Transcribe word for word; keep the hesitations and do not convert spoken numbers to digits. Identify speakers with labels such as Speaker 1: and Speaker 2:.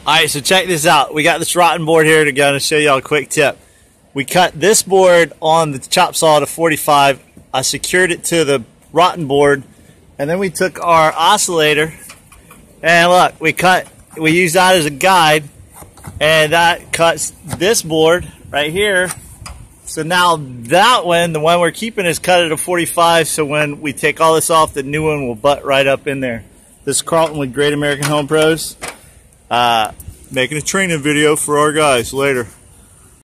Speaker 1: Alright, so check this out. We got this rotten board here to go and show y'all a quick tip. We cut this board on the chop saw to forty-five. I secured it to the rotten board, and then we took our oscillator and look, we cut we use that as a guide, and that cuts this board right here. So now that one, the one we're keeping, is cut at a forty-five, so when we take all this off, the new one will butt right up in there. This is Carlton with Great American Home Pros, uh, making a training video for our guys later.